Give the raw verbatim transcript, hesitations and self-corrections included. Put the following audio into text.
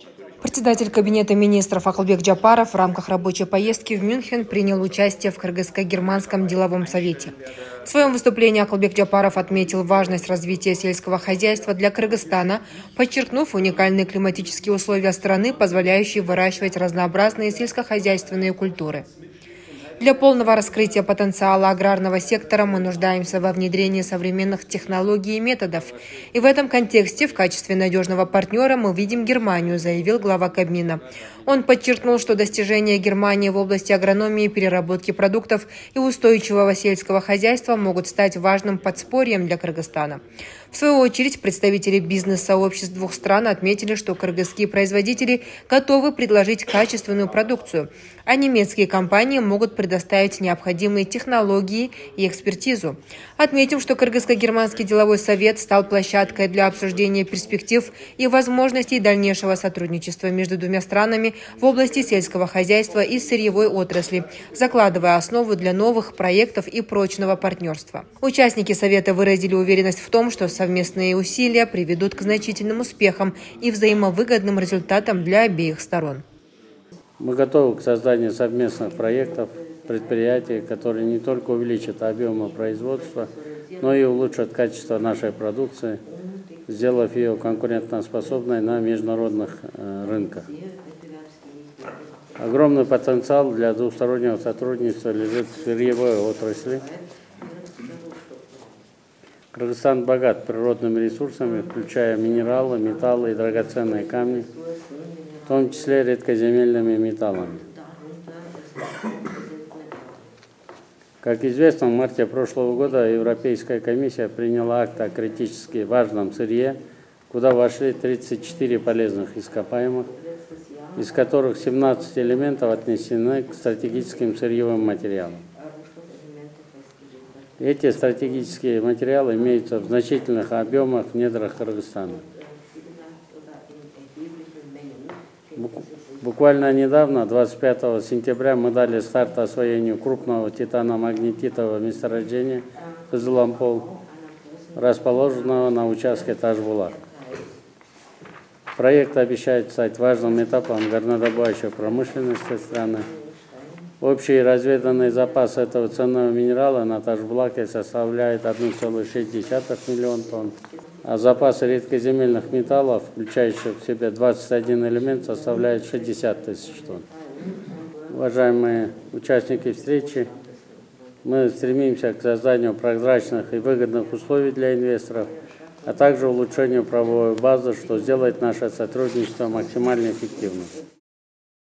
Председатель Кабинета министров Акылбек Джапаров в рамках рабочей поездки в Мюнхен принял участие в Кыргызско-германском деловом совете. В своем выступлении Акылбек Джапаров отметил важность развития сельского хозяйства для Кыргызстана, подчеркнув уникальные климатические условия страны, позволяющие выращивать разнообразные сельскохозяйственные культуры. Для полного раскрытия потенциала аграрного сектора мы нуждаемся во внедрении современных технологий и методов. И в этом контексте в качестве надежного партнера мы видим Германию, заявил глава Кабмина. Он подчеркнул, что достижения Германии в области агрономии, переработки продуктов и устойчивого сельского хозяйства могут стать важным подспорьем для Кыргызстана. В свою очередь, представители бизнес-сообществ двух стран отметили, что кыргызские производители готовы предложить качественную продукцию, а немецкие компании могут предоставить необходимые технологии и экспертизу. Отметим, что Кыргызско-германский деловой совет стал площадкой для обсуждения перспектив и возможностей дальнейшего сотрудничества между двумя странами в области сельского хозяйства и сырьевой отрасли, закладывая основу для новых проектов и прочного партнерства. Участники совета выразили уверенность в том, что совместные усилия приведут к значительным успехам и взаимовыгодным результатам для обеих сторон. Мы готовы к созданию совместных проектов, предприятий, которые не только увеличат объемы производства, но и улучшат качество нашей продукции, сделав ее конкурентоспособной на международных э, рынках. Огромный потенциал для двустороннего сотрудничества лежит в сырьевой отрасли. Кыргызстан богат природными ресурсами, включая минералы, металлы и драгоценные камни, в том числе редкоземельными металлами. Как известно, в марте прошлого года Европейская комиссия приняла акт о критически важном сырье, куда вошли тридцать четыре полезных ископаемых, из которых семнадцать элементов отнесены к стратегическим сырьевым материалам. Эти стратегические материалы имеются в значительных объемах в недрах Кыргызстана. Буквально недавно, двадцать пятого сентября, мы дали старт освоению крупного титано-магнетитового месторождения Кызылампол, расположенного на участке Таш-Булак. Проект обещает стать важным этапом горнодобывающей промышленности страны. Общий разведанный запас этого ценного минерала на Таш-Булаке составляет один целых шесть десятых миллиона тонн, а запасы редкоземельных металлов, включающих в себя двадцать один элемент, составляет шестьдесят тысяч тонн. Уважаемые участники встречи, мы стремимся к созданию прозрачных и выгодных условий для инвесторов, а также улучшению правовой базы, что сделает наше сотрудничество максимально эффективным.